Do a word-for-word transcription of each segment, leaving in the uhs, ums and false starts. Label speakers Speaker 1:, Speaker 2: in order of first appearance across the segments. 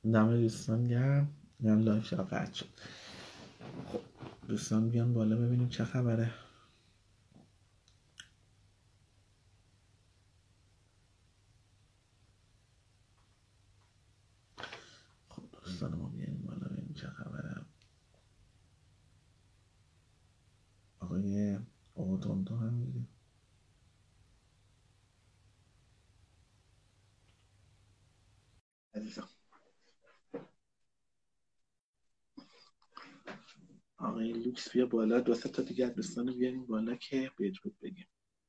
Speaker 1: دم دوستان گرم. میان لایف شب قطع شد. خب دوستان بیان بالا ببینیم چه خبره. خب دوستان ما بیان بالا ببینیم چه خبره. آقای آقاتونتو هم میگه عزیزم. آقای لوکس بیا بالا، دو سه تا دیگه دوستان بیاریم بالا که بدرود بگیم.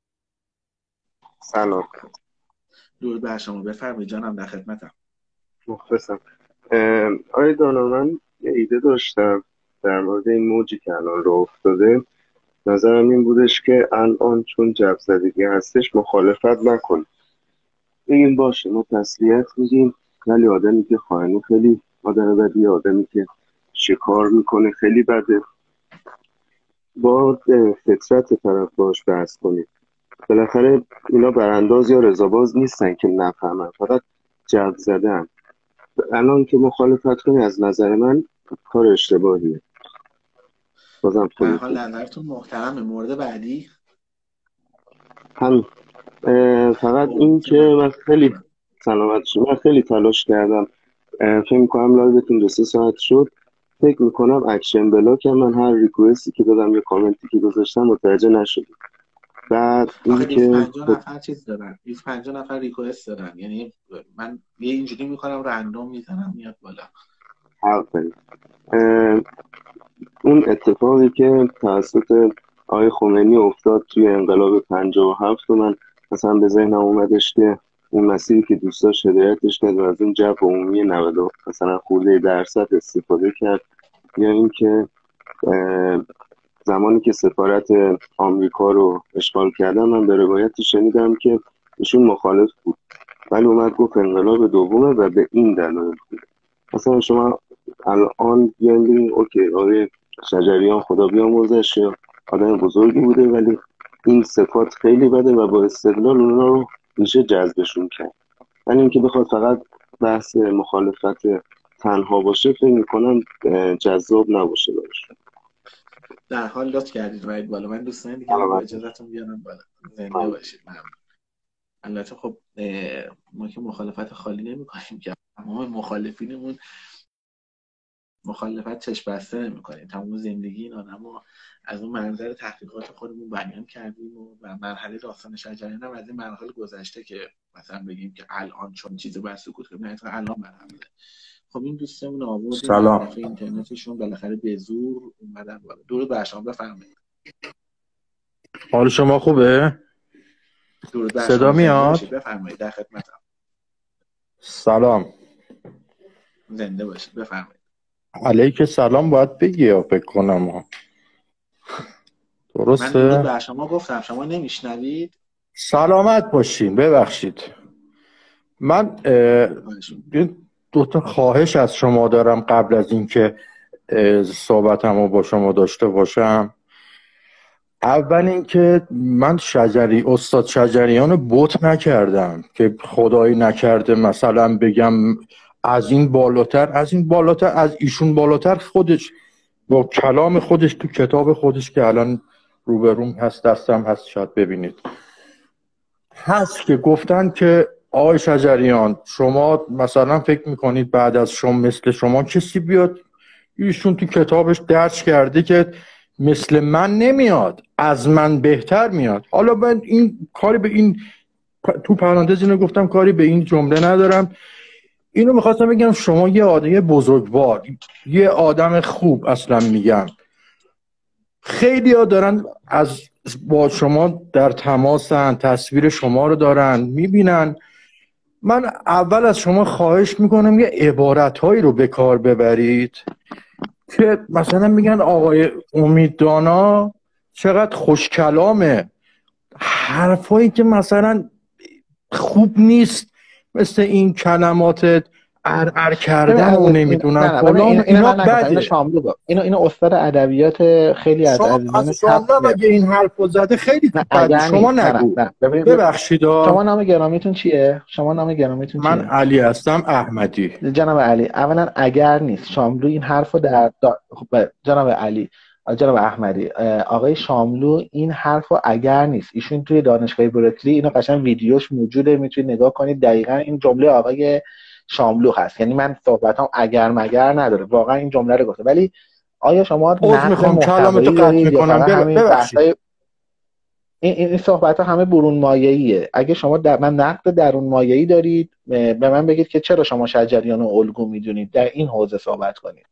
Speaker 2: سلام.
Speaker 1: درود بر شما، بفرمایید جانم، در خدمتم.
Speaker 2: مخلصم. آقای دانا، من یه ایده داشتم در مورد این موجی که الان راه افتاده. نظرم این بودش که الان چون جو زدگی هستش مخالفت نکنیم، بگیم باشه ما تسلیت میگیم، ولی آدمی که خائنه خیلی آدم بدیه، آدمی که شکار میکنه خیلی بده، با فطرت طرف باش بحث کنیم. بالاخره اینا برانداز یا رضاباز نیستن که نفهمن، فقط جو زدن. الان که مخالفت کنی از نظر من کار اشتباهیه. بازم
Speaker 1: به هر حال
Speaker 2: خودتون
Speaker 1: نظرتون محترمه. مورد بعدی
Speaker 2: هم فقط این
Speaker 1: قربونت
Speaker 2: که
Speaker 1: برم.
Speaker 2: من خیلی سلامت شد، من خیلی تلاش کردم. اه، فکر میکنم لایوتون دو سه ساعت شد. فکر میکنم اکشن بلاک هم من هر ریکوستی که دادم یا کامنتی که گذاشتم متوجه نشد. بعد
Speaker 1: آخه
Speaker 2: این
Speaker 1: دویست و
Speaker 2: که
Speaker 1: پنجاه نفر چیز دارن، دویست و پنجاه نفر ریکوست دارن، یعنی من یه اینجوری میکنم رندوم میزنم میاد بالا.
Speaker 2: حق داریم. اه، اون اتفاقی که توسط آقای خمینی افتاد توی انقلاب پنجاه و هفت، من مثلا به ذهنم اومدش که اون مسیری که دوست داشت هدایتش کرد و از اون جو عمومی نود مثلا خورده درصد استفاده کرد. یا اینکه زمانی که سفارت آمریکا رو اشغال کردن، من به روایتی شنیدم که ایشون مخالف بود ولی اومد گفت انقلاب دومه و به این دلایل بود. مثلا شما الان بیاین ببینید اوکی آقای شجریان خدا بیامرزش آدم بزرگی بوده ولی این صفات خیلی بده و با استدلال اونا رو میشه جذبشون کرد. ولی اینکه بخواد فقط بحث مخالفت تنها باشه فکر میکنم جذاب نباشه براش.
Speaker 1: در حال لطف کردید وید بالا. من دوستان دیگه هم با اجازهتون بیارم بالا. زنده باشید. ممنون. البته خب ما که مخالفت خالی نمی کنیم که تمام مخالفینمون مخالفت چشم بسته نمی کنیم. تمام زندگی این آدمو از اون منظر تحقیقات خودمون بیان کردیم و, و مرحله داستان شجریان هم از این مرحله گذشته که مثلا بگیم که الان چون چیزی بر سکوت کنیم، نه الان مرحله. خب این دوستمون آوردیم از
Speaker 3: سلام.
Speaker 1: دفعه اینترنتشون بالاخره به زور اومدن بالا. درود بر شما، بفرمایید.
Speaker 3: حال شما خوبه؟
Speaker 1: درود بر
Speaker 3: صدا
Speaker 1: شما، زنده
Speaker 3: میاد؟
Speaker 1: باشید، بفرمایید، در خدمتم.
Speaker 3: سلام.
Speaker 1: زنده باشید، بفرمایید.
Speaker 3: علیک سلام باید بگی یا فکر کنم ها.
Speaker 1: من درود
Speaker 3: درسته؟
Speaker 1: بر شما گفتم، شما نمیشنوید؟
Speaker 3: سلامت باشین، ببخشید. من دو تا خواهش از شما دارم قبل از اینکه صحبتمو با شما داشته باشم. اول اینکه من شجری استاد شجریان رو بت نکردم که خدایی نکرده مثلا بگم از این بالاتر از این بالاتر از ایشون بالاتر خودش با کلام خودش تو کتاب خودش که الان روبروم هست دستم هست شاید ببینید هست که گفتن که آقای شجریان شما مثلا فکر میکنید بعد از شما مثل شما کسی بیاد. ایشون تو کتابش درج کرده که مثل من نمیاد، از من بهتر میاد. حالا من این کاری به این تو پرانتز اینو گفتم، کاری به این جمله ندارم. اینو میخواستم بگم شما یه آدم بزرگوار، یه آدم خوب، اصلا میگم خیلی ها دارن از با شما در تماسن، تصویر شما رو دارن میبینن. من اول از شما خواهش میکنم یه عبارتهایی رو به کار ببرید که مثلا میگن آقای امید دانا چقدر خوش کلامه، حرفایی که مثلا خوب نیست، مثل این کلمات ارعر
Speaker 1: ببین
Speaker 3: کردن و
Speaker 1: عزیز این
Speaker 3: نمیدونم
Speaker 1: نه نه ببین
Speaker 3: فلان
Speaker 1: این
Speaker 3: و
Speaker 1: اینو
Speaker 3: اینا
Speaker 1: من نگفتم، اینو
Speaker 3: بده.
Speaker 1: شاملو گفت، اینو اینو استاد ادبیات خیلی از
Speaker 3: شام
Speaker 1: عزیزان
Speaker 3: از
Speaker 1: چپ
Speaker 3: شاملو هم
Speaker 1: گرفت.
Speaker 3: اگه این حرفو زده خیلی
Speaker 1: نه
Speaker 3: بده،
Speaker 1: اگر
Speaker 3: شما
Speaker 1: نیست، نه نه
Speaker 3: نگو.
Speaker 1: نه ببین ببین.
Speaker 3: ببخشید
Speaker 1: شما
Speaker 3: ها.
Speaker 1: نام گرامیتون چیه؟ شما نام گرامیتون
Speaker 3: من
Speaker 1: چیه؟
Speaker 3: علی هستم احمدی.
Speaker 1: جناب علی، اولا اگر نیست شاملو این حرفو در دا... خب ب- جناب علی، جناب احمدی، اه، آقای شاملو این حرفو اگر نیست، ایشون توی دانشگاه برکلی اینو قشنگ ویدیوش موجوده، میتونید نگاه کنید، دقیقا این جمله آقای شاملو هست. یعنی من صحبتام اگر مگر نداره، واقعا این جمله رو گفته. ولی آیا شما
Speaker 3: عذر
Speaker 1: نقد
Speaker 3: میخوام کلامتو
Speaker 1: محتوایی
Speaker 3: قطع
Speaker 1: دارید یا
Speaker 3: میکنم،
Speaker 1: فقط همین
Speaker 3: ببخشید.
Speaker 1: بحثای این این این صحبت ها همه برون مایه‌ایه؟ اگه شما در من نقد درون مایه‌ای دارید به من بگید که چرا شما شجریان رو الگو میدونید، در این حوزه صحبت کنید.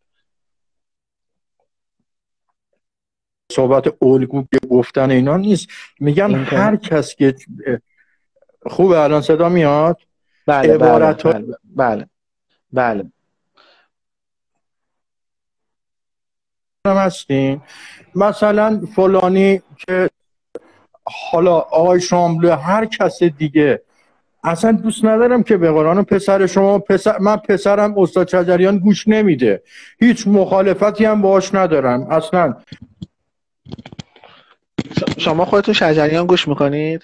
Speaker 3: صحبت الگو گفتن اینا نیست، میگم
Speaker 1: اینترنت.
Speaker 3: هر کس که خوبه الان صدا میاد.
Speaker 1: بله بله
Speaker 3: عبارت ها
Speaker 1: بله بله بله.
Speaker 3: هم هستین، مثلا فلانی که حالا آقای شاملو هر کس دیگه، اصلا دوست ندارم که به قرآن پسر شما پسر من پسرم استاد شجریان گوش نمیده، هیچ مخالفتی هم باهاش ندارم اصلا.
Speaker 1: شما خودتون شجریان گوش میکنید؟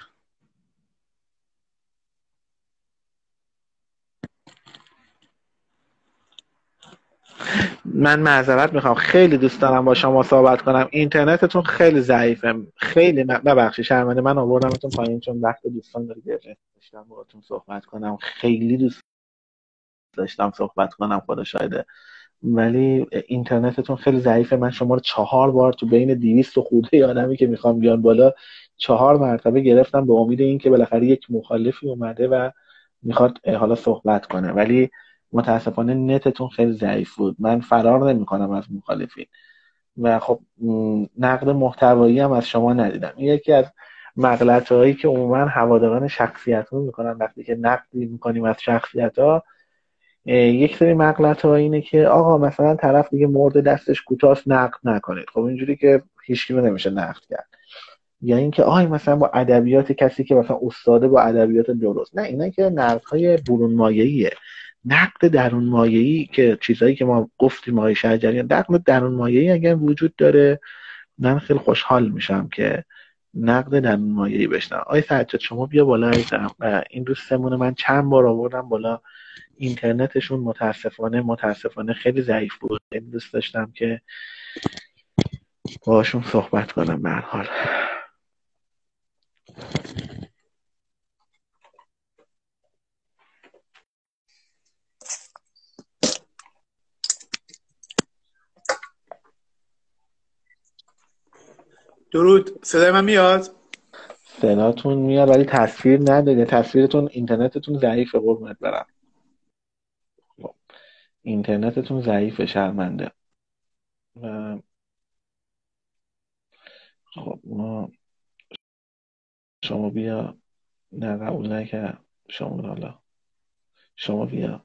Speaker 1: من معذرت میخوام، خیلی دوست دارم با شما صحبت کنم، اینترنتتون خیلی ضعیفه، خیلی ببخشید، شرمنده من آوردمتون پایین چون وقت دوستان داره گرفته، داشتم باهاتون صحبت کنم، خیلی دوست داشتم صحبت کنم، خدا شاهده، ولی اینترنتتون خیلی ضعیفه. من شما رو چهار بار تو بین دویست و خورده آدمی که میخوام بیان بالا چهار مرتبه گرفتم به امید این که بالاخره یک مخالفی اومده و میخواد حالا صحبت کنه، ولی متاسفانه نتتون خیلی ضعیف بود. من فرار نمیکنم از مخالفین و خب نقد محتوایی هم از شما ندیدم. این یکی از مغلطه‌هایی که عموما هواداران شخصیت‌ها میکنن وقتی که نقدی میکنیم از شخصیت‌ها. یک سری مغلطه‌ها اینه که آقا مثلا طرف دیگه مورد دستش کوتاست نقد نکنید. خب اینجوری که هیچ کی رو نمیشه نقد کرد. یا اینکه آی مثلا با ادبیات کسی که مثلا استاده با ادبیات درست، نه، اینا که نقدهای برون مایه‌ایه. نقد درون مایه‌ای که چیزایی که ما گفتیم آقای شجریان، نقد درون مایه‌ای اگر وجود داره من خیلی خوشحال میشم که نقد درون مایه‌ای بشنوم. آقای سجاد شما بیا بالا عزیزم. این دوستمون من چند بار آوردم بالا، اینترنتشون متاسفانه متاسفانه خیلی ضعیف بود. خیلی دوست داشتم که باشون صحبت کنم. به هر حال
Speaker 4: درود، صدای من میاد؟
Speaker 1: صداتون میاد ولی تصویر نداره، تصویرتون اینترنتتون ضعیفه قربونت برم. اینترنتتون ضعیفه، شرمنده. و خب ما شما بیا، نه قبول نکرد شما، حالا شما بیا.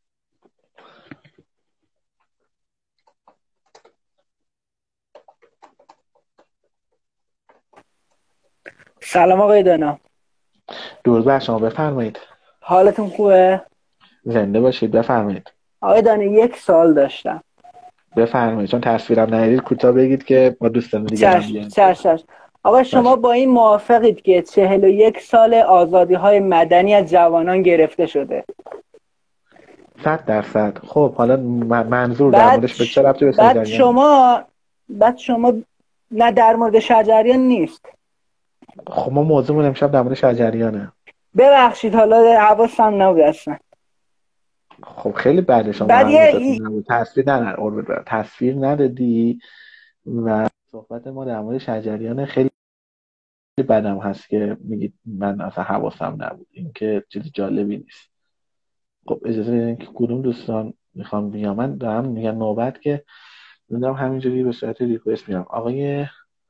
Speaker 5: سلام آقای دانا.
Speaker 1: درود بر شما، بفرمایید.
Speaker 5: حالتون خوبه؟
Speaker 1: زنده باشید، بفرمایید.
Speaker 5: آقای دانا یک سال داشتم.
Speaker 1: بفرمایید، چون تصویرم ندید کوتاه بگید که ما دوستان دیگه هم
Speaker 5: چشم
Speaker 1: بیان.
Speaker 5: چشم. آقا شما با این موافقید که چهل و یک سال آزادی های مدنی از جوانان گرفته شده؟
Speaker 1: صد درصد. خب حالا منظور در
Speaker 5: بعد
Speaker 1: موردش به چه ربطی به
Speaker 5: بعد
Speaker 1: شجریان؟
Speaker 5: شما بعد شما نه در مورد شجریان نیست.
Speaker 1: خب ما موضوعمون امشب در مورد شجریانه.
Speaker 5: ببخشید حالا حواسم نبود اصلا.
Speaker 1: خب خیلی بده شما
Speaker 5: بعد یه
Speaker 1: حواستون نبود، تصویر نه نه قربونت برم، تصویر ندادی و صحبت ما در مورد شجریان خیلی بدم هست که میگید من اصلا حواسم نبود. این که چیز جالبی نیست. خب اجازه بدین که کدوم دوستان میخوام بیان. من دارم میگن نوبت که میدونم همینجوری به صورت ریکوست میام. آقای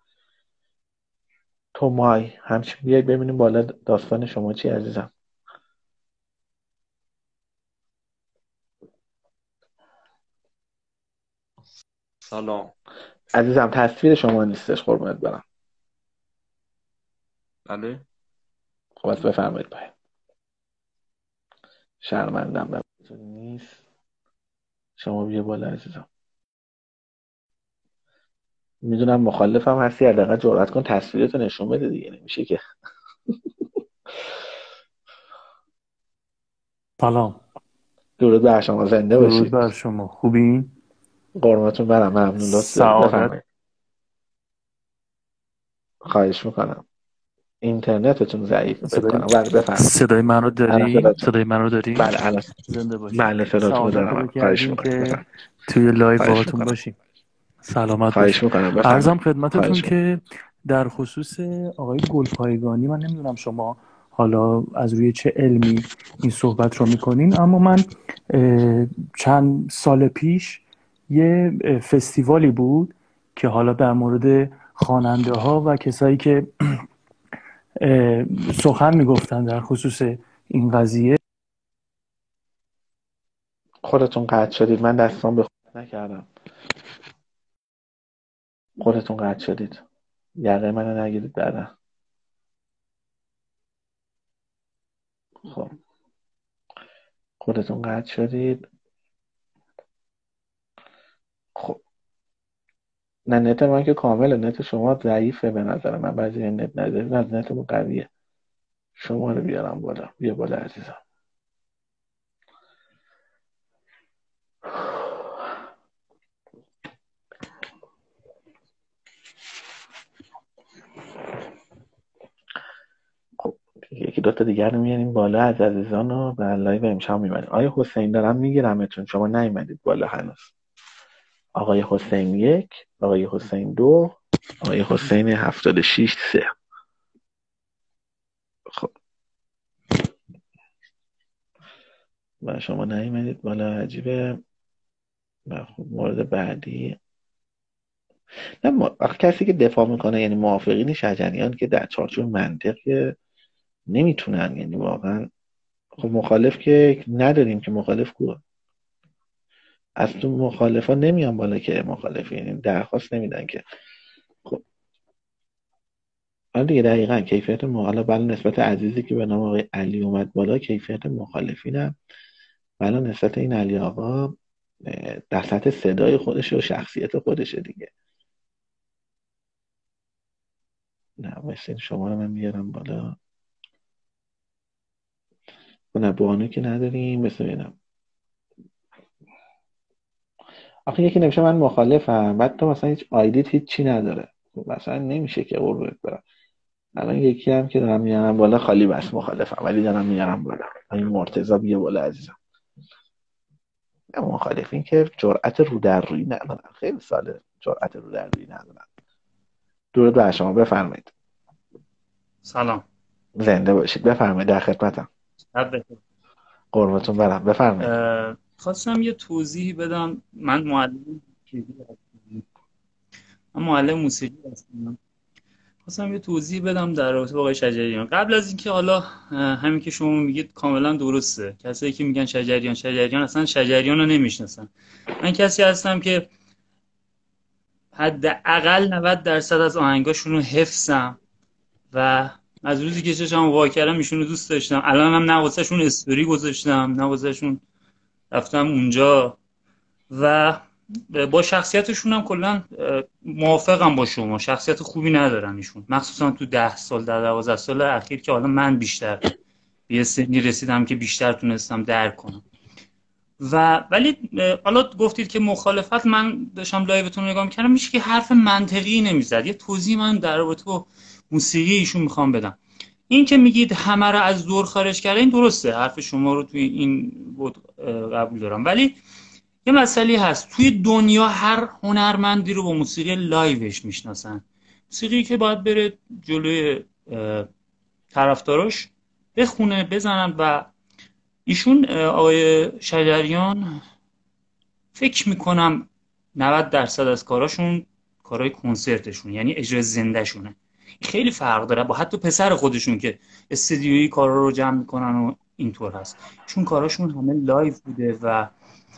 Speaker 1: تومای همچین بیاید ببینیم بالا داستان شما چی عزیزم.
Speaker 6: سلام
Speaker 1: عزیزم تصویر شما نیستش قربونت برم.
Speaker 6: بله
Speaker 1: خب از بفرمایید پای. شرمندم نیست. شما بیا بالا عزیزم. میدونم مخالفم هستی، حداقل جرأت کن تصویرتو نشون بده دیگه، نمیشه که.
Speaker 7: سلام.
Speaker 1: درود بر شما، زنده
Speaker 7: درود
Speaker 1: باشید.
Speaker 7: بر شما، خوبین؟
Speaker 1: قربونتون برم، ممنون، لطف دارید،
Speaker 7: سعادت.
Speaker 1: بفرمایید. خواهش میکنم. اینترنتتون ضعیفه فکر
Speaker 7: صدای
Speaker 1: کنم. بله بفرمایید.
Speaker 7: صدای من رو
Speaker 1: الان
Speaker 7: داری؟
Speaker 1: صداتون،
Speaker 7: صدای من رو داری؟
Speaker 1: بله الان،
Speaker 7: زنده باشین.
Speaker 1: بله صداتون رو
Speaker 7: سعادت رو
Speaker 1: دارم. خواهش
Speaker 7: کردیم
Speaker 1: میکنم
Speaker 7: که
Speaker 1: بفرمایید.
Speaker 7: توی لایو
Speaker 1: خواهش
Speaker 7: باهاتون
Speaker 1: میکنم.
Speaker 7: باشیم. سلامت باشین.
Speaker 1: خواهش میکنم
Speaker 7: عرضم
Speaker 1: بفرمایید.
Speaker 7: خدمتتون
Speaker 1: خواهش میکنم.
Speaker 7: که در خصوص آقای گلپایگانی، من نمیدونم شما حالا از روی چه علمی این صحبت رو میکنین، اما من اه، چند سال پیش یه اه، فستیوالی بود که حالا در مورد خواننده ها و کسایی که اه، سخن میگفتن در خصوص این قضیه.
Speaker 1: خودتون قطع شدید، من دستام به خود نکردم. خودتون قطع شدید، یقه منو نگیرید بعدا. خب خودتون قطع شدید. خب نه، نت من که کامله، نت شما ضعیفه به نظر من. بعضی نت ندارید، از نتمون قویه. شما رو بیارم بالا، بیا بالا عزیزم. خب یکی دوتا دیگر رو میاریم بالا از عزیزان رو به لایو امشب میبریم. آقای حسین دارم میگیرمتون، شما نیومدید بالا هنوز. آقای حسین یک، آقای حسین دو، آقای حسین هفتاد و شیش سه. خب و شما نیومدید بالا، عجیبه. و خب مورد بعدی، نه ما... آخه کسی که دفاع میکنه یعنی موافقین شجریان که در چارچوب منطق نمیتونن، یعنی واقعا خب مخالف که نداریم که، مخالف کو از تو مخالفا نمیان بالا که مخالفی، یعنی درخواست نمیدن که. خب حالا دیگه دقیقاً کیفیت مخالف، بله نسبت عزیزی که به نام آقای علی اومد بالا، کیفیت مخالفینم بله نسبت این علی آقا در سطح صدای خودشه و شخصیت خودشه دیگه. نه مثل شما رو من میارم بالا. نه بانو که نداریم، مثل اینم آخه یکی نمیشه من مخالفم، بعد تو مثلا هیچ آیدیت هیچ چی نداره، خب مثلا نمیشه که قربونت برم. الان یکی هم که دارم میارم بالا خالی بس مخالفم، ولی دارم میارم بالا. این مرتضی بیا بالا عزیزم. نه مخالفین که جرأت رو در روی ندارن، خیلی ساله جرأت رو در روی ندارن. درود بر شما، بفرمایید.
Speaker 8: سلام.
Speaker 1: زنده باشید، بفرمایید، در خدمتم. قربتون برم، بفرمایید.
Speaker 8: خواستم یه توضیحی بدم. من معلم موسیقی هستم. من معلم موسیقی هستم. خواستم یه توضیح بدم در رابطه با آقای شجریان. قبل از اینکه حالا همین که شما میگید کاملا درسته، کسایی که میگن شجریان شجریان اصلا شجریان رو نمیشناسن. من کسی هستم که حداقل نود درصد از آهنگاشون رو حفظم و از روزی که چشم وا کردم ایشون رو دوست داشتم. الانم نه واسهشون استوری گذاشتم نه واسهشون رفتم اونجا و با شخصیتشون هم کلا موافقم با شما. شخصیت خوبی ندارن ایشون، مخصوصا تو ده سال در دوازده سال اخیر که حالا من بیشتر به سنی رسیدم که بیشتر تونستم درک کنم. و ولی حالا گفتید که مخالفت، من داشتم لایوتون رو نگاه می‌کردم، میشه که حرف منطقی نمیزد. یه توضیح من در رابطه با موسیقی ایشون میخوام بدم. این که میگید همه رو از دور خارج کرده، این درسته، حرف شما رو توی این بود قبول دارم، ولی یه مسئله هست. توی دنیا هر هنرمندی رو با موسیقی لایوش میشناسن، موسیقی که باید بره جلوی طرفداراش بخونه بزنن. و ایشون آقای شجریان فکر میکنم نود درصد از کاراشون کارهای کنسرتشون، یعنی اجرای زنده شونه. خیلی فرق داره با حتی پسر خودشون که استودیویی کارا رو جمع میکنن و اینطور هست. چون کاراشون همه لایو بوده و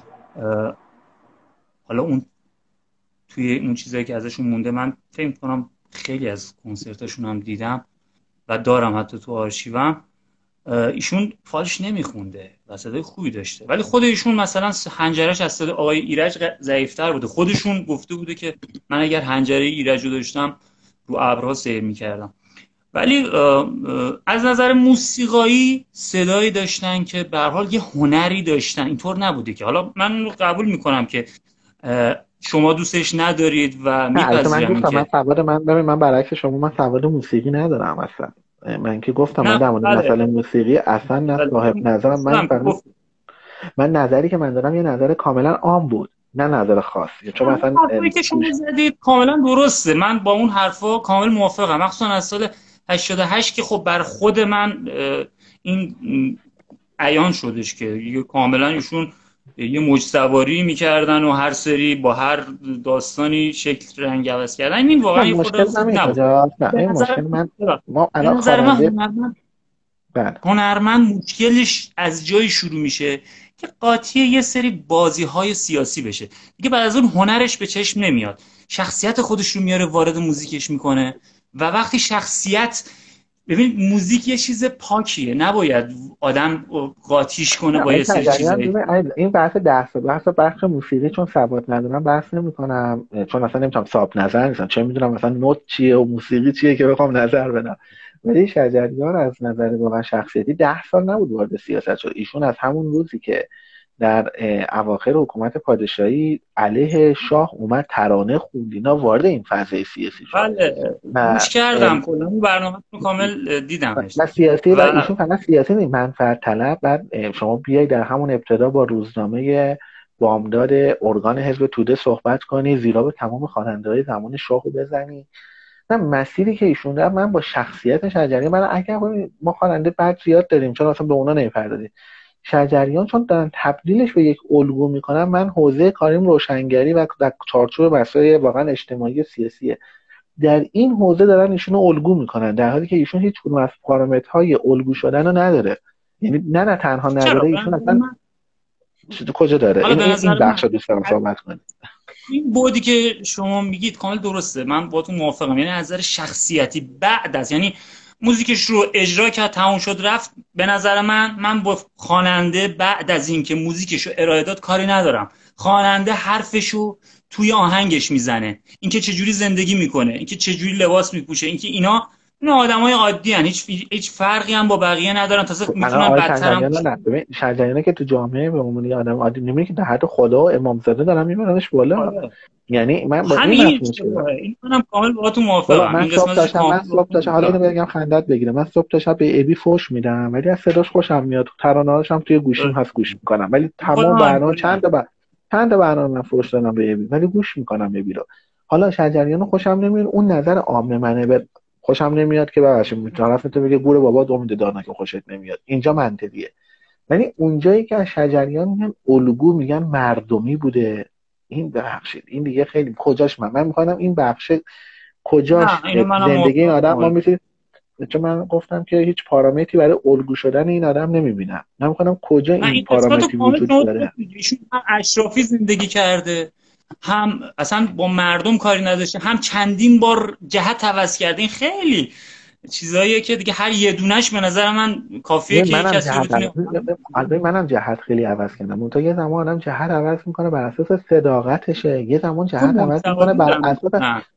Speaker 8: حالا اون توی اون چیزایی که ازشون مونده، من فکر می‌کنم خیلی از کنسرتاشون هم دیدم و دارم حتی تو آرشیوم. ایشون فالش نمیخونده و صدای خوبی داشته، ولی خود ایشون مثلا حنجره‌اش از صدای آقای ایرج ضعیف‌تر بوده. خودشون گفته بوده که من اگر حنجره ایرج رو داشتم رو ابرها سیر میکردم. ولی از نظر موسیقایی صدایی داشتن که به هر حال یه هنری داشتن، اینطور نبوده که حالا من قبول میکنم که شما دوستش ندارید و میپذیرم
Speaker 9: من گفتم من سواد من ببین من برعکس شما من سواد موسیقی ندارم اصلا. من که گفتم من در مورد مسئله موسیقی اصلا نه صاحب نظرم. من فقط من نظری که من دارم یه نظر کاملا عام بود، نه نظر خاصی. چون مثلا
Speaker 8: حرفی که شما زدید کاملا درسته، من با اون حرفا کامل موافقم، مخصوصا از سال هشتاد و هشت که خب بر خود من این عیان شدش که کاملا ایشون یه موج سواری میکردن و هر سری با هر داستانی شکل رنگ عوض کردن. این واقعا یه خود
Speaker 9: نبود. نه مشکل من ما الان
Speaker 8: هنرمند هنرمند مشکلش از جایی شروع میشه که قاطی یه سری بازی های سیاسی بشه دیگه، بعد از اون هنرش به چشم نمیاد، شخصیت خودش رو میاره وارد موزیکش میکنه و وقتی شخصیت ببین موزیک یه چیز پاکیه، نباید آدم قاطیش کنه با یه سری چیزایی.
Speaker 9: این بحث درس بحث بخش موسیقی چون سواد ندارم بحث نمی‌کنم، چون اصلا نمی‌تونم صاحب نظر نیستم، چه میدونم مثلا نوت چیه و موسیقی چیه که بخوام نظر بدم. ولی شجریان از نظر واقعا شخصیتی ده سال نبود وارد سیاست شد. ایشون از همون روزی که در اواخر حکومت پادشاهی علیه شاه اومد ترانه خوند اینا وارد این فضای سیاسی شد.
Speaker 8: بله گوش کردم کلا اون برنامه رو کامل دیدمش.
Speaker 9: نه سیاسی و ایشون فقط سیاسی نیست، منفعت طلب. بعد شما بیای در همون ابتدا با روزنامه بامداد ارگان حزب توده صحبت کنی، زیرا به تمام خواننده‌های زمان شاهو بزنی. نه مسیری که ایشون رفت، من با شخصیت شجریان من اگر ما خواننده بعد زیاد داریم چون اصلا به اونا نمی‌پردازیم، شجریان چون دارن تبدیلش به یک الگو میکنن، من حوزه کاریم روشنگری و در چارچوب مسائل واقعا اجتماعی سیاسیه، در این حوزه دارن ایشون رو الگو میکنن، در حالی که ایشون هیچ کدوم از پارامترهای الگو شدن رو نداره. یعنی نه نه تنها نداره، ایشون اصلا کجا داره؟ این این بخش رو دوست دارم صحبت کنیم.
Speaker 8: این بودی که شما میگید کامل درسته، من باهاتون موافقم. یعنی از نظر شخصیتی بعد از یعنی موزیکش رو اجرا کرد تموم شد رفت، به نظر من من با خواننده بعد از این که موزیکش رو ارائه داد کاری ندارم. خواننده حرفش رو توی آهنگش میزنه، اینکه چه جوری زندگی میکنه، اینکه چه جوری لباس میپوشه، اینکه اینا اینا آدمای عادی ان، هیچ هیچ فرقی هم با بقیه ندارن، تازه میتونن بدتر هم.
Speaker 9: شجریان که تو جامعه به عنوان آدم عادی نمیگه که در حد خدا و امامزاده دارن میبرنش بالا. یعنی من با این
Speaker 8: این منم کامل باهاتون موافقم.
Speaker 9: این قسمتش من صبح تا شب حالا اینو بگم خندت بگیره، من صبح تا شب به ابی فوش میدم ولی از صداش خوشم میاد، ترانه‌هاش هم توی گوشیم هست گوش میکنم، ولی تمام برنامه چند تا بر... چند تا برنامه من فوش دادم به ابی ولی گوش میکنم ابی رو. حالا شجریان خوشم نمیاد، اون نظر عام منه، به خوشم نمیاد که ببخشید میتونم تو بگه گور بابا امید دانا که خوشت نمیاد، اینجا منطقیه. ولی اونجایی که شجریان میگن الگو میگن مردمی بوده، این ببخشید این دیگه خیلی کجاش من من میخوام این بخش کجاش زندگی این آدم ما میتونید، چون من گفتم که هیچ پارامتری برای الگو شدن این آدم نمیبینم، من میخوام کجا این, این پارامتری وجود داره.
Speaker 8: ایشون هم اشرافی زندگی کرده، هم اصلا با مردم کاری نداشته، هم چندین بار جهت عوض کرده. این خیلی چیزاییه که دیگه هر یه دونش به نظر من کافیه که کسی بتونه.
Speaker 9: البته منم جهت خیلی عوض کردم، اون تا یه زمان آدم جهت عوض میکنه بر اساس صداقتشه، یه زمان جهت عوض میکنه بر اساس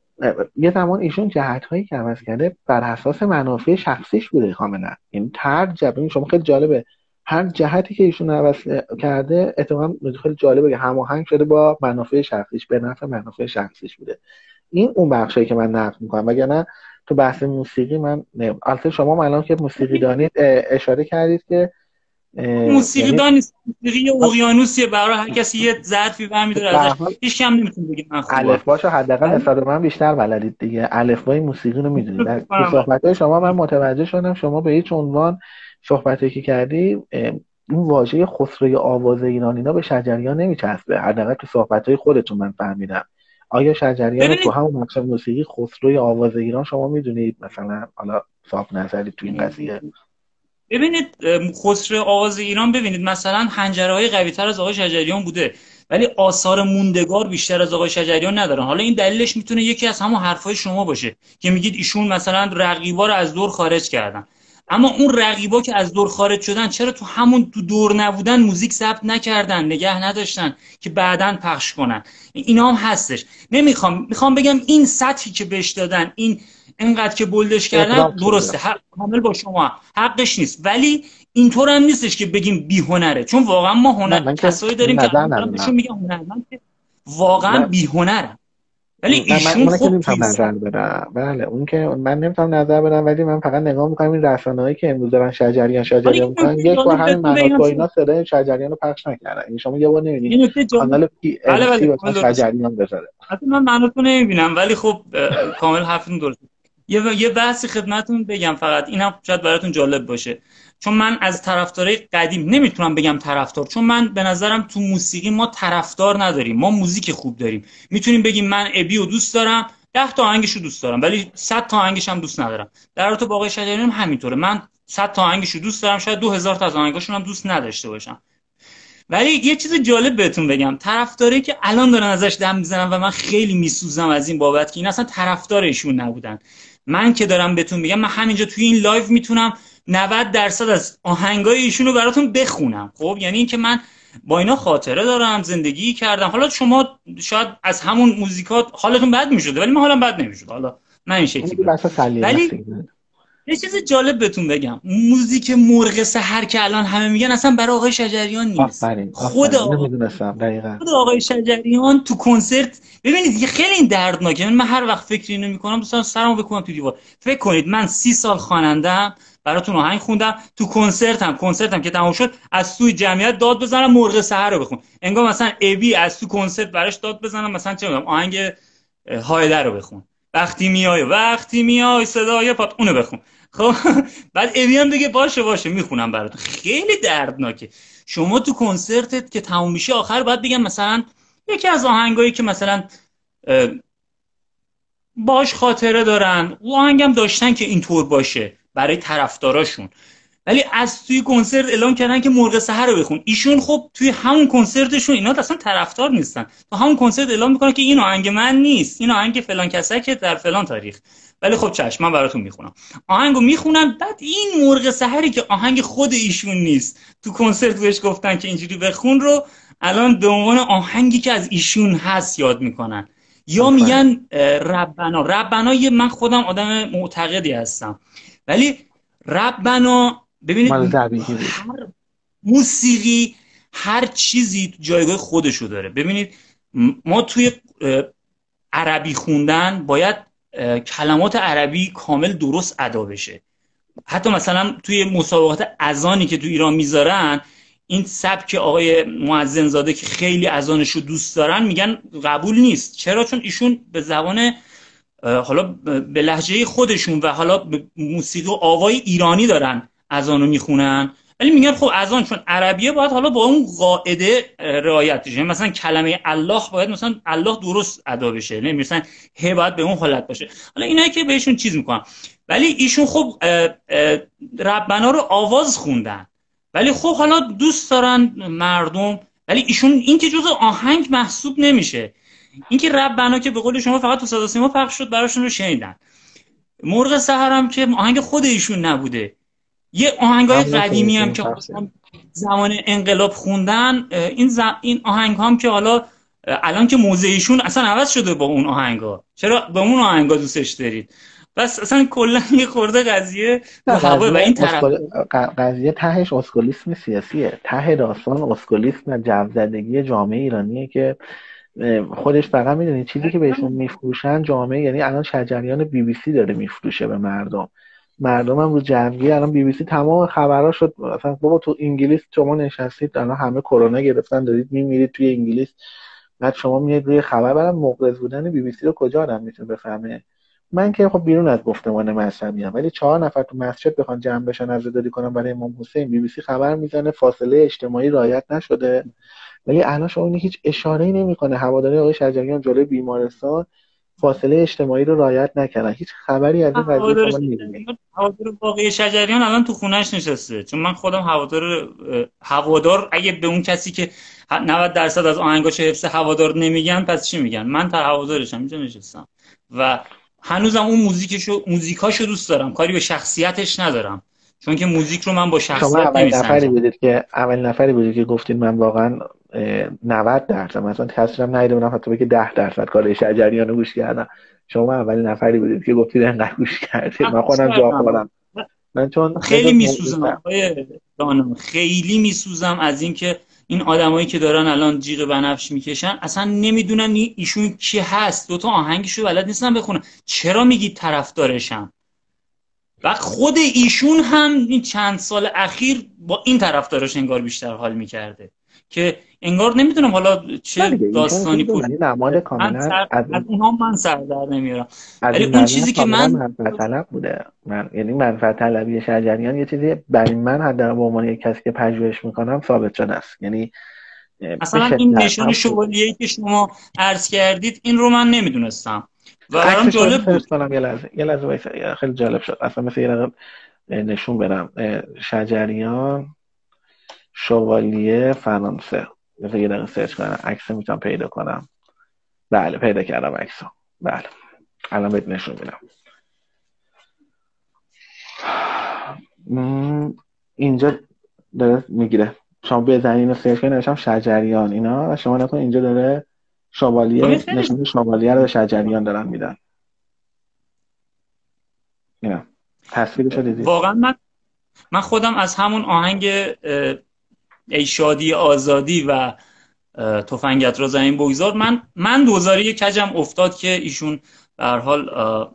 Speaker 9: یه زمان ایشون جهت‌هایی که عوض کرده بر اساس منافع شخصیش بوده کاملا. این هر جبهه شما خیلی جالبه، هر جهتی که ایشون عوض کرده اتفاقا خیلی جالبه که هماهنگ شده با منافع شخصیش، به نفع منافع شخصیش بوده. این اون بخشی که من نقد میکنم، وگرنه تو بحث موسیقی من نه. البته شما الان که موسیقی دانید اشاره کردید که
Speaker 8: موسیقی یعنی... دانید موسیقی اقیانوسیه، برای هر کسی یه ظرفی برمی‌داره ازش، هیچ کم نمیتونه بگه من خوبه.
Speaker 9: الفباشو حداقل نسبت به من بیشتر بلدید دیگه، الفبای موسیقی رو میدونید. در صحبت‌های شما من متوجه شدم شما به هیچ عنوان صحبتی که کردی این واژه خسروی آواز ایران اینا به شجریان نمیچسبه، حداقل تو صحبت‌های خودتون من فهمیدم. آیا شجریان تو همون بخش موسیقی خسروی آواز ایران شما میدونید مثلا حالا صاحب نظری تو این قضیه؟
Speaker 8: ببینید خسرو آواز ایران، ببینید مثلا حنجره‌های قوی‌تر از آقای شجریان بوده ولی آثار موندگار بیشتر از آقای شجریان ندارن. حالا این دلیلش میتونه یکی از همون حرفای شما باشه که میگید ایشون مثلا رقیبا رو از دور خارج کردن. اما اون رقیبا که از دور خارج شدن چرا تو همون تو دور نبودن موزیک ثبت نکردن، نگه نداشتن که بعداً پخش کنن؟ اینا هم هستش. نمیخوام میخوام بگم این سطحی که بهش دادن، این اینقدر که بولدش کردن درسته، حق کامل با شما، حقش نیست، ولی اینطور هم نیستش که بگیم بی هنره، چون واقعا ما هنر کسایی داریم که بهشون میگن هنرمند که واقعا بی هنرن، ولی ایشون
Speaker 9: من
Speaker 8: خب
Speaker 9: نمیتونم نظر بدم. بله اون که من نمیتونم نظر بدم، ولی من فقط نگاه میکنم این رسانه‌هایی که امروز دارن شجریان شجریان میکنن، یک بار همین مناط با اینا صدای شجریان رو پخش نکردن. این شما یه بار نمیبینید کانال پی ام سی واسه شجریان بذاره.
Speaker 8: حتی من مناط رو نمیبینم، ولی خب کامل حرفتون درسته. یه یه بحثی خدمتتون بگم، فقط اینم شاید براتون جالب باشه، چون من از طرفدارای قدیم نمیتونم بگم طرفدار، چون من به نظرم تو موسیقی ما طرفدار نداریم، ما موزیک خوب داریم. میتونیم بگیم من ابی رو دوست دارم، ده تا آهنگش رو دوست دارم، ولی صد تا آهنگش هم دوست ندارم. در رابطه با آقای شجریان هم همینطوره، من صد تا آهنگش رو دوست دارم، شاید دو هزار تا از آهنگاشون هم دوست نداشته باشم. ولی یه چیز جالب بهتون بگم، طرفداری که الان دارن ازش دم میزنن و من خیلی میسوزم از این بابت که این اصلا طرفدار ایشون نبودن. من که دارم بهتون میگم، من همینجا توی این لایو میتونم نود درصد از آهنگای ایشون رو براتون بخونم. خب یعنی این که من با اینا خاطره دارم، زندگی کردم. حالا شما شاید از همون موزیکات حالتون بد میشده، ولی من حالم بد نمیشد. حالا من این شکلی ولی یه چیز جالب بهتون بگم، موزیک مرغ سحر که الان همه میگن اصلا برای آقای شجریان نیست.
Speaker 9: آفرین.
Speaker 8: خود آقای خود آقای شجریان تو کنسرت، ببینید یه خیلی این دردناکه. من هر وقت فکر اینو میکنم دوستان سرمو بکنم تو دیوار. فکر کنید من سی سال خواننده‌ام، براتون آهنگ خوندم، تو کنسرتم کنسرتم که تموم شد از توی جمعیت داد بزنم مرغ سحر رو بخون، انگار مثلا ابی از تو کنسرت براش داد بزنم مثلا چه میگم آهنگ هایده رو بخون، وقتی میای وقتی میای صدای پات اونو بخون. خب بعد ابی هم بگه باشه باشه میخونم براتون. خیلی دردناکه. شما تو کنسرتت که تموم میشه آخر باید بگم مثلا یکی از آهنگایی که مثلا باش خاطره دارن، و آهنگم داشتن که اینطور باشه برای طرفداراشون، ولی از توی کنسرت اعلام کردن که مرغ سحر رو بخون. ایشون خب توی همون کنسرتشون اینا اصلا طرفدار نیستن، تو همون کنسرت اعلام میکنن که این آهنگ من نیست، این آهنگ فلان کسکه در فلان تاریخ. ولی خب چشم من براتون میخونم، آهنگو میخونم، بعد این مرغ سحری که آهنگ خود ایشون نیست تو کنسرت بهش گفتن که اینجوری بخون رو الان به عنوان آهنگی که از ایشون هست یاد میکنن، یا میگن ربنا. ربنا من خودم آدم معتقدی هستم، ولی ربنا ببینید هر موسیقی هر چیزی جایگاه خودشو داره. ببینید ما توی عربی خوندن باید کلمات عربی کامل درست ادا بشه. حتی مثلا توی مسابقات اذانی که تو ایران میذارن، این سبک آقای مؤذن زاده که خیلی اذانشو دوست دارن میگن قبول نیست. چرا؟ چون ایشون به زبان حالا به لهجه خودشون و حالا موسیقی و آوای ایرانی دارن اذانو میخونن، ولی میگن خب اذان چون عربیه باید حالا با اون قاعده رعایت بشه، مثلا کلمه الله باید مثلا الله درست ادا بشه، نه مثلا ه باید به اون حالت باشه. حالا اینایی که بهشون چیز میکنن، ولی ایشون خب ربنا رو آواز خوندن، ولی خب حالا دوست دارن مردم، ولی ایشون این که جزء آهنگ محسوب نمیشه. این که ربنا که به قول شما فقط تو صدا سیما پخش شد براشون رو شنیدن، مرغ سحر هم که آهنگ خود ایشون نبوده، یه آهنگای قدیمی هم که زمان انقلاب خوندن، این ز... این آهنگ هم که حالا الان که موزه ایشون اصلا عوض شده با اون آهنگا، چرا به اون آهنگا دوستش دارید؟ بس اصلا کلا یه خورده قضیه هوا و این طرف
Speaker 9: قضیه تهش اسکولیسم سیاسیه، ته داستان اسکولیسم و جوزدگی جامعه ایرانیه که خودش فقط میدونید چیزی که بهشون میفروشن جامعه، یعنی الان شجریان بی بی سی داره میفروشه به مردم. مردم هم رو جمعی الان بی بی سی تمام خبرها شد مثلا بابا تو انگلیس شما نشستید الان همه کرونا گرفتن دارید میمیرید توی انگلیس، بعد شما میاد روی خبر. برام مقرض بودن بی بی سی رو کجا آدم میتونه بفهمه؟ من که خب بیرون از گفتمان مذهبی ام، ولی چهار نفر تو مسجد بخوان جمع بشن عزاداری کنن برای امام حسین، بی بی سی خبر میزنه فاصله اجتماعی رعایت نشده، ولی الان شما هیچ اشاره‌ای نمی‌کنه هواداری آقای شجریان جلوی بیمارستان فاصله اجتماعی رو رعایت نکردن، هیچ خبری از این قضیه شما نمی‌بینید.
Speaker 8: هوادار باقی شجریان الان تو خونه‌اش نشسته، چون من خودم هوادار هوادار اگه به اون کسی که نود درصد از آهنگاش حفظ هوادار نمیگن پس چی میگن؟ من تا هوادارشم اینجا نشستم و هنوزم اون موزیکشو موزیکاشو دوست دارم، کاری به شخصیتش ندارم. چون که موزیک رو من با
Speaker 9: شما
Speaker 8: شخصیت
Speaker 9: اولین نفری
Speaker 8: نمیسنجم.
Speaker 9: بودید که اولین نفری بودید که گفتید من واقعا اه، نود درصد مثلا کسی هم ندیده بودم حتی بگه ده درصد کار شجریان رو گوش کردم. شما اولین نفری بودید که گفتید انقدر گوش کردید. من
Speaker 8: من گوش
Speaker 9: خودم جا
Speaker 8: کردم،
Speaker 9: خورم. من چون به
Speaker 8: خیلی
Speaker 9: جز
Speaker 8: میسوزم
Speaker 9: موزیکم
Speaker 8: آقای دانم، خیلی میسوزم از اینکه این آدمایی که دارن الان جیغ بنفش میکشن اصلا نمیدونن این- ایشون کی هست، دوتا آهنگشو بلد نیستن بخونن. چرا میگید طرفدارشم؟ و خود ایشون هم این چند سال اخیر با این طرفدارش انگار بیشتر حال میکرده که انگار نمیدونم حالا
Speaker 9: نه
Speaker 8: چه
Speaker 9: دیگه ایشون
Speaker 8: داستانی
Speaker 9: چیز
Speaker 8: پشت.
Speaker 9: یعنی نماد
Speaker 8: من
Speaker 9: کاملا
Speaker 8: سر
Speaker 9: از
Speaker 8: از اونها من سر در نمیارم،
Speaker 9: از
Speaker 8: ولی
Speaker 9: این
Speaker 8: اون
Speaker 9: نظر
Speaker 8: چیزی که
Speaker 9: کاملا
Speaker 8: من
Speaker 9: منفعت طلب بوده. من یعنی منفعت طلبی شجریان یه چیزی برای من حداقل به عنوان یک کسی که پژوهش میکنم ثابت شده است. یعنی اه، به
Speaker 8: مثلا این
Speaker 9: شدت
Speaker 8: نشان
Speaker 9: هم
Speaker 8: شوالیه‌ای که شما عرض کردید این رو من نمیدونستم و برام
Speaker 9: عکسش رو
Speaker 8: جالب
Speaker 9: سرچ
Speaker 8: بود.
Speaker 9: کنم یه لحظه یه لحظه وایسا. خیلی جالب شد اصلا مثل یه رقم نشون بدم اه، شجریان شوالیه فرانسه. مثل یه دقیقه سرچ کنم عکس میتونم پیدا کنم. بله پیدا کردم عکسو. بله الان بهت نشون میدم. مم، اینجا داره میگیره. شما بزنین و سرچ کنین نوشتم شجریان اینا و شما نکن اینجا داره
Speaker 8: خب این
Speaker 9: شوالیه
Speaker 8: خیلی
Speaker 9: نشون شوالیه رو به شجریان دارن میدن. اینا تصویرش رو دیدید؟
Speaker 8: واقعا من من خودم از همون آهنگ اه، ای شادی آزادی و اه، تفنگت را زمین بگذار، من من دوزاری کجم افتاد که ایشون به هر حال اه،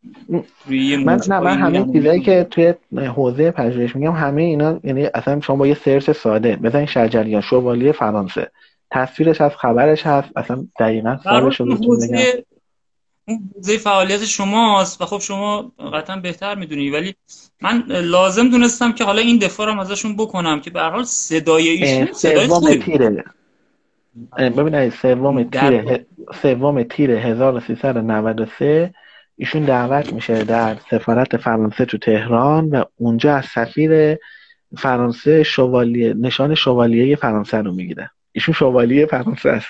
Speaker 8: روی یه
Speaker 9: من
Speaker 8: موج
Speaker 9: نه من
Speaker 8: پایین
Speaker 9: همه
Speaker 8: میرن.
Speaker 9: چیزایی که توی حوزه پژوهش میگم همه اینا یعنی اصلا شما با یه سرچ ساده بزنین شجریان شوالیه فرانسه تصویرش هست خبرش هست اصلا دقیقا
Speaker 8: به هر حال
Speaker 9: سالش رو
Speaker 8: اون
Speaker 9: بهتون بگم.
Speaker 8: حوزه اون حوزه فعالیت شماست و خب شما قطعا بهتر میدونی، ولی من لازم دونستم که حالا این دفاع رو هم ازشون بکنم که به هر حال صدای
Speaker 9: اه،
Speaker 8: ایشون صدای
Speaker 9: سوم
Speaker 8: خوبی بود.
Speaker 9: تیره اه، ببینید سوم
Speaker 8: در
Speaker 9: تیره سوم تیر هزار و سیصد و نود و سه ایشون دعوت میشه در سفارت فرانسه تو تهران و اونجا از سفیر فرانسه شوالیه نشان شوالیه فرانسه رو میگیره. ایشون شوالیه فرانسه است.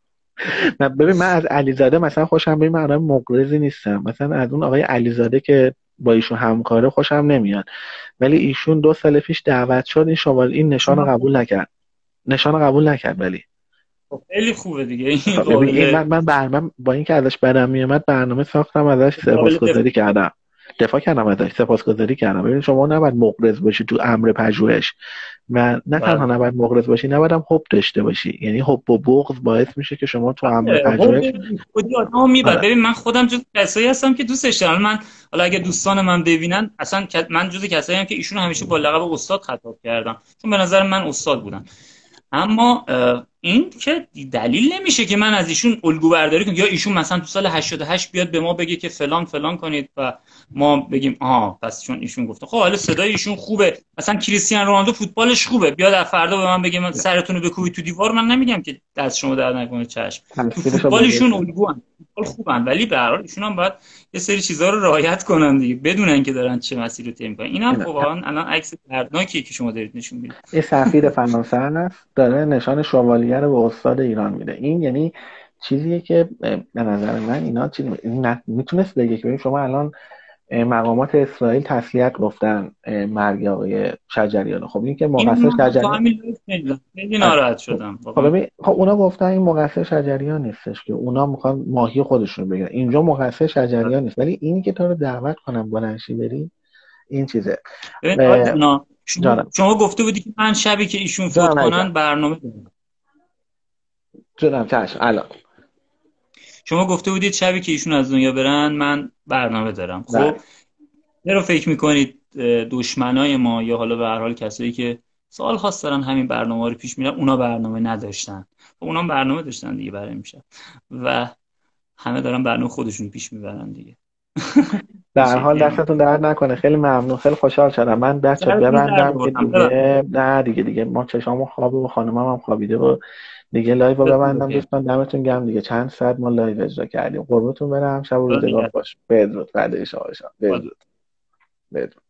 Speaker 9: نه ببین من از علیزاده مثلا خوشم ببین من آدم مقرضی نیستم، مثلا از اون آقای علیزاده که با ایشون همکاره خوشم نمیاد، ولی ایشون دو سال پیش دعوت شد این شوالیه این نشان رو قبول نکرد. نشان رو قبول نکرد. ولی
Speaker 8: خب خیلی خوبه دیگه، این
Speaker 9: خب ببین این
Speaker 8: قابل
Speaker 9: من من برنامه با اینکه ازش بدم میومد برنامه ساختم ازش
Speaker 8: قابل دفاع.
Speaker 9: سپاسگزاری کردم دفاع کردم ازش سپاسگزاری کردم. ببین شما نباید مقرض باشی تو امر پژوهش و نه تنها
Speaker 8: بله
Speaker 9: نباید مقرض باشی نباید هم حب داشته باشی. یعنی حب و بغض باعث میشه که شما تو امر
Speaker 8: بله حب
Speaker 9: پژوهش
Speaker 8: خودی آدمو میبره.
Speaker 9: آره
Speaker 8: ببین من خودم جز کسایی هستم که دوستش دارم. من حالا اگه دوستان من ببینن اصلا ک- من جز کسایی هم که ایشون همیشه با لقب استاد خطاب کردم چون به نظر من استاد بودن. اما اه، این که دلیل نمیشه که من از ایشون الگو برداری کنم یا ایشون مثلا تو سال هشتاد و هشت بیاد به ما بگه که فلان فلان کنید و ما بگیم آها پس چون ایشون گفته خب حالا صدای ایشون خوبه، مثلا کریستیانو رونالدو فوتبالش خوبه بیاد در فردا به من بگه من سرتون رو بکوبید تو دیوار، من نمیگم که دست شما در نکنه چشم. تو
Speaker 9: تصویرش رو
Speaker 8: فوتبال ایشون
Speaker 9: بذارید.
Speaker 8: الگوان، فوتبال خوبن، ولی به هر حال ایشون هم باید یه سری چیزها رو رعایت کنن دیگه بدونن که دارن چه مسیری رو طی می‌کنن. اینم
Speaker 9: اینا
Speaker 8: واقعا الان عکس دردناکی که شما دارید نشون میدید.
Speaker 9: این سفیر فرانسه است داره نشان شوالیه رو به استاد ایران میده. این یعنی چیزیه که اه، به نظر من اینا چیزی میتونست بگه که ببین شما الان اه، مقامات اسرائیل تسلیت گفتن اه، مرگ آقای شجریان. خب این که
Speaker 8: اینو
Speaker 9: مقصر
Speaker 8: من تو
Speaker 9: شجریان
Speaker 8: همین لایف شنیدم، خیلی
Speaker 9: آره.
Speaker 8: ناراحت
Speaker 9: خب
Speaker 8: شدم
Speaker 9: خب
Speaker 8: واقعا.
Speaker 9: ببین خب اونا گفتن این مقصر شجریان نیستش که اونا میخوان ماهی خودشون بگیرن. اینجا مقصر شجریان نیست ولی اینی که تو رو دعوت کنم بلنشی بری این چیزه.
Speaker 8: ببین آقای
Speaker 9: اه،
Speaker 8: دانا، شما
Speaker 9: جانم
Speaker 8: شما گفته بودی که من شبی که ایشون فوت
Speaker 9: جانم عزیزم
Speaker 8: کنن برنامه دارم.
Speaker 9: جانم چشم الان
Speaker 8: شما گفته بودید شبی که ایشون از دنیا برن من برنامه دارم.
Speaker 9: بله
Speaker 8: خب چرا فکر میکنید دشمنای ما یا حالا به هر حال کسایی که سوال خواست دارن همین برنامه رو پیش میرن اونا برنامه نداشتن؟ خب اونا هم برنامه داشتن دیگه برای میشه و همه دارن برنامه خودشون رو پیش میبرن دیگه.
Speaker 9: در
Speaker 8: این
Speaker 9: حال
Speaker 8: شکلی هم
Speaker 9: دستتون درد نکنه. خیلی ممنون خیلی خوشحال شدم. من بچه
Speaker 8: سرتون درد
Speaker 9: ببندم که
Speaker 8: بردم. ببخشید.
Speaker 9: دیگه نه دیگه دیگه ما چشامو خوابه و خانمم هم خوابیده و دیگه لایو رو
Speaker 8: روزتون
Speaker 9: ببندم.
Speaker 8: بخیر.
Speaker 9: دوستان دمتون گرم دیگه چند ساعت ما لایو اجرا کردیم. قربتون برم. شب و
Speaker 8: خدا
Speaker 9: روزگار
Speaker 8: نگهدار.
Speaker 9: خوش. بدرود. بعد شما بدرود. بدرود.